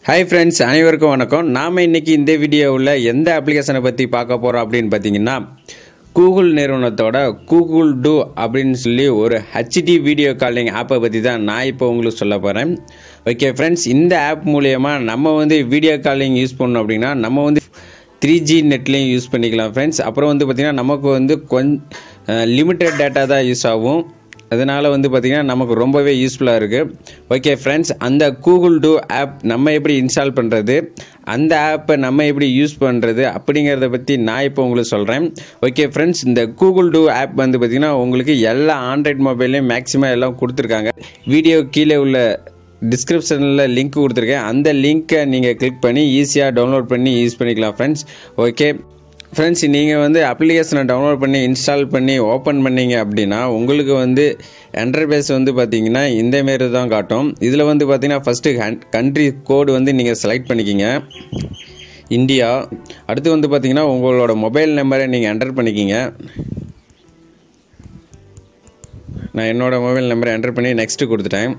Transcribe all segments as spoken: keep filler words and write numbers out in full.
Hi friends, அனைவருக்கும் வணக்கம். நாம் இன்றைக்கி இந்த வீடியோவில் எந்த அப்ளிகேஷனை பற்றி பார்க்க போகிறோம் அப்படின்னு பார்த்தீங்கன்னா, கூகுள் நிறுவனத்தோட கூகுள் டூ அப்படின்னு சொல்லி ஒரு ஹெச்டி வீடியோ காலிங் ஆப்பை பற்றி தான் நான் இப்போ உங்களுக்கு சொல்ல போகிறேன். ஓகே ஃப்ரெண்ட்ஸ், இந்த ஆப் மூலயமா நம்ம வந்து வீடியோ காலிங் யூஸ் பண்ணோம் அப்படின்னா நம்ம வந்து த்ரீ ஜி நெட்லேயும் யூஸ் பண்ணிக்கலாம் ஃப்ரெண்ட்ஸ். அப்புறம் வந்து பார்த்திங்கன்னா நமக்கு வந்து கொஞ்சம் லிமிட்டட் டேட்டா தான் யூஸ் ஆகும். அதனால் வந்து பார்த்திங்கன்னா நமக்கு ரொம்பவே யூஸ்ஃபுல்லாக இருக்குது. ஓகே ஃப்ரெண்ட்ஸ், அந்த கூகுள் டூ ஆப் நம்ம எப்படி இன்ஸ்டால் பண்ணுறது, அந்த ஆப்பை நம்ம எப்படி யூஸ் பண்ணுறது அப்படிங்கிறத பற்றி நான் இப்போ உங்களுக்கு சொல்கிறேன். ஓகே ஃப்ரெண்ட்ஸ், இந்த கூகுள் டூ ஆப் வந்து பார்த்திங்கன்னா உங்களுக்கு எல்லா ஆண்ட்ராய்ட் மொபைல்லையும் மேக்ஸிமம் எல்லாம் கொடுத்துருக்காங்க. வீடியோ கீழே உள்ள டிஸ்கிரிப்ஷனில் லிங்க் கொடுத்துருக்கேன். அந்த லிங்க்கை நீங்கள் கிளிக் பண்ணி ஈஸியாக டவுன்லோட் பண்ணி யூஸ் பண்ணிக்கலாம் ஃப்ரெண்ட்ஸ். ஓகே ஃப்ரெண்ட்ஸ், நீங்கள் வந்து அப்ளிகேஷனை டவுன்லோட் பண்ணி இன்ஸ்டால் பண்ணி ஓப்பன் பண்ணிங்க அப்படின்னா உங்களுக்கு வந்து இன்டர்ஃபேஸ் வந்து பார்த்திங்கன்னா இந்தமாரி தான் காட்டும். இதில் வந்து பார்த்திங்கன்னா ஃபஸ்ட்டு கண்ட்ரி கோடு வந்து நீங்கள் செலக்ட் பண்ணிக்கிங்க, இந்தியா. அடுத்து வந்து பார்த்திங்கன்னா உங்களோட மொபைல் நம்பரை நீங்கள் என்டர் பண்ணிக்கிங்க. நான் என்னோடய மொபைல் நம்பரை என்டர் பண்ணி நெக்ஸ்ட்டு கொடுத்துட்டேன்.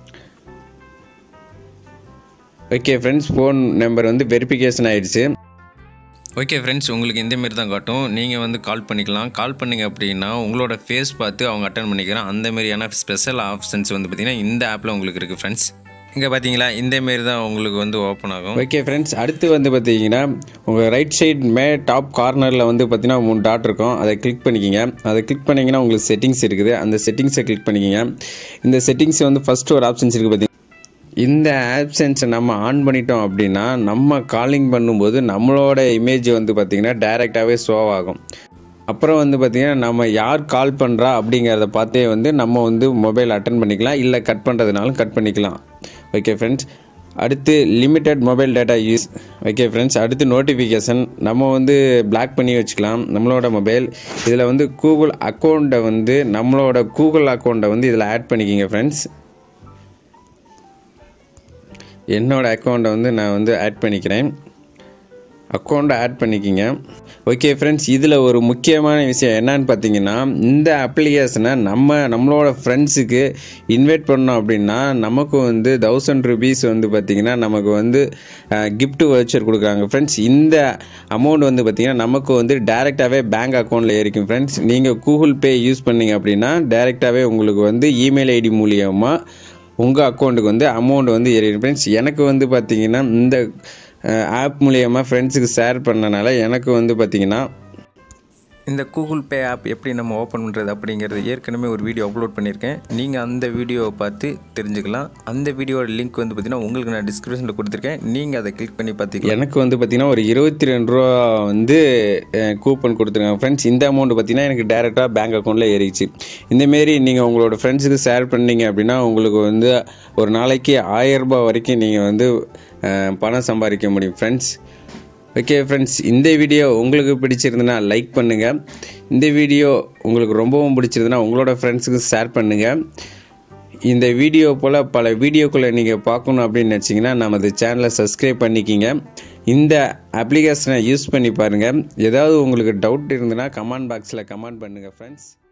ஓகே ஃப்ரெண்ட்ஸ், ஃபோன் நம்பர் வந்து வெரிஃபிகேஷன் ஆகிடுச்சு. ஓகே ஃப்ரெண்ட்ஸ், உங்களுக்கு இந்தமாரி தான் காட்டும். நீங்கள் வந்து கால் பண்ணிக்கலாம். கால் பண்ணிங்க அப்படின்னா உங்களோட ஃபேஸ் பார்த்து அவங்க அட்டன் பண்ணிக்கிறோம். அந்த மாதிரியான ஸ்பெஷல் ஆப்ஷன்ஸ் வந்து பார்த்திங்கன்னா இந்த ஆப்பில் உங்களுக்கு இருக்குது ஃப்ரெண்ட்ஸ். இங்கே பார்த்தீங்களா, இந்தமாரி தான் உங்களுக்கு வந்து ஓப்பன் ஆகும். ஓகே ஃப்ரெண்ட்ஸ், அடுத்து வந்து பார்த்தீங்கன்னா உங்கள் ரைட் சைட் மே டாப் கார்னரில் வந்து பார்த்தீங்கன்னா மூணு டாட் இருக்கும். அதை கிளிக் பண்ணிக்கிங்க. அதை கிளிக் பண்ணிங்கன்னா உங்களுக்கு செட்டிங்ஸ் இருக்குது. அந்த செட்டிங்ஸை கிளிக் பண்ணிக்கிங்க. இந்த செட்டிங்ஸ் வந்து ஃபஸ்ட்டு ஒரு ஆப்ஷன்ஸ் இருக்குது பார்த்தீங்கன்னா, இந்த ஆப்ஷன்ஸை நம்ம ஆன் பண்ணிட்டோம் அப்படின்னா நம்ம காலிங் பண்ணும்போது நம்மளோட இமேஜ் வந்து பார்த்திங்கன்னா டைரெக்டாகவே ஷோ ஆகும். அப்புறம் வந்து பார்த்திங்கன்னா நம்ம யார் கால் பண்ணுறா அப்படிங்கிறத பார்த்தே வந்து நம்ம வந்து மொபைல் அட்டன் பண்ணிக்கலாம், இல்லை கட் பண்ணுறதுனாலும் கட் பண்ணிக்கலாம். ஓகே ஃப்ரெண்ட்ஸ், அடுத்து limited mobile data use. Okay friends, அடுத்து நோட்டிஃபிகேஷன் நம்ம வந்து பிளாக் பண்ணி வச்சுக்கலாம் நம்மளோட மொபைல். இதில் வந்து கூகுள் அக்கௌண்ட்டை வந்து நம்மளோட கூகுள் அக்கௌண்ட்டை வந்து இதில் ஆட் பண்ணிக்கிங்க ஃப்ரெண்ட்ஸ். என்னோடய அக்கௌண்ட்டை வந்து நான் வந்து ஆட் பண்ணிக்கிறேன். அக்கௌண்ட்டை ஆட் பண்ணிக்கிங்க. ஓகே ஃப்ரெண்ட்ஸ், இதில் ஒரு முக்கியமான விஷயம் என்னன்னு பார்த்தீங்கன்னா, இந்த அப்ளிகேஷனை நம்ம நம்மளோட ஃப்ரெண்ட்ஸுக்கு இன்வைட் பண்ணோம் அப்படின்னா நமக்கு வந்து தௌசண்ட் ருபீஸ் வந்து பார்த்திங்கன்னா நமக்கு வந்து கிஃப்ட் வவுச்சர் கொடுக்குறாங்க ஃப்ரெண்ட்ஸ். இந்த அமௌண்ட் வந்து பார்த்திங்கன்னா நமக்கு வந்து டைரெக்டாகவே பேங்க் அக்கௌண்ட்டில் ஏறிக்கும் ஃப்ரெண்ட்ஸ். நீங்கள் கூகுள் பே யூஸ் பண்ணிங்க அப்படின்னா டைரெக்டாகவே உங்களுக்கு வந்து இமெயில் ஐடி மூலியமாக உங்கள் அக்கௌண்ட்டுக்கு வந்து அமௌண்ட் வந்து ஏறிடும் ஃப்ரெண்ட்ஸ். எனக்கு வந்து பார்த்திங்கன்னா இந்த ஆப் மூலியமாக ஃப்ரெண்ட்ஸுக்கு ஷேர் பண்ணனால எனக்கு வந்து பார்த்திங்கன்னா இந்த கூகுள் பே ஆப் எப்படி நம்ம ஓப்பன் பண்ணுறது அப்படிங்கிறது ஏற்கனவே ஒரு வீடியோ அப்லோட் பண்ணியிருக்கேன். நீங்கள் அந்த வீடியோவை பார்த்து தெரிஞ்சுக்கலாம். அந்த வீடியோட லிங்க் வந்து பார்த்திங்கன்னா உங்களுக்கு நான் டிஸ்கிரிப்ஷனில் கொடுத்துருக்கேன். நீங்கள் அதை கிளிக் பண்ணி பார்த்திங்கன்னா எனக்கு வந்து பார்த்திங்கன்னா ஒரு இருபத்தி ரெண்டு ரூபா வந்து கூப்பன் கொடுத்துருக்காங்க ஃப்ரெண்ட்ஸ். இந்த அமௌண்ட் பார்த்திங்கன்னா எனக்கு டேரெக்டாக பேங்க் அக்கௌண்ட்டில் ஏறிச்சு. இந்தமாரி நீங்கள் உங்களோட ஃப்ரெண்ட்ஸுக்கு ஷேர் பண்ணீங்க அப்படின்னா உங்களுக்கு வந்து ஒரு நாளைக்கு ஆயிரம் ரூபாய் வரைக்கும் நீங்கள் வந்து பணம் சம்பாதிக்க முடியும் ஃப்ரெண்ட்ஸ். ஓகே ஃப்ரெண்ட்ஸ், இந்த வீடியோ உங்களுக்கு பிடிச்சிருந்துன்னா லைக் பண்ணுங்கள். இந்த வீடியோ உங்களுக்கு ரொம்பவும் பிடிச்சிருந்துன்னா உங்களோட ஃப்ரெண்ட்ஸுக்கு ஷேர் பண்ணுங்கள். இந்த வீடியோ போல் பல வீடியோக்குள்ளே நீங்கள் பார்க்கணும் அப்படின்னு நினச்சிங்கன்னா நமது சேனலை சப்ஸ்கிரைப் பண்ணிக்கிங்க. இந்த அப்ளிகேஷனை யூஸ் பண்ணி பாருங்கள். ஏதாவது உங்களுக்கு டவுட் இருந்ததுன்னா கமெண்ட் பாக்ஸில் கமெண்ட் பண்ணுங்கள் ஃப்ரெண்ட்ஸ்.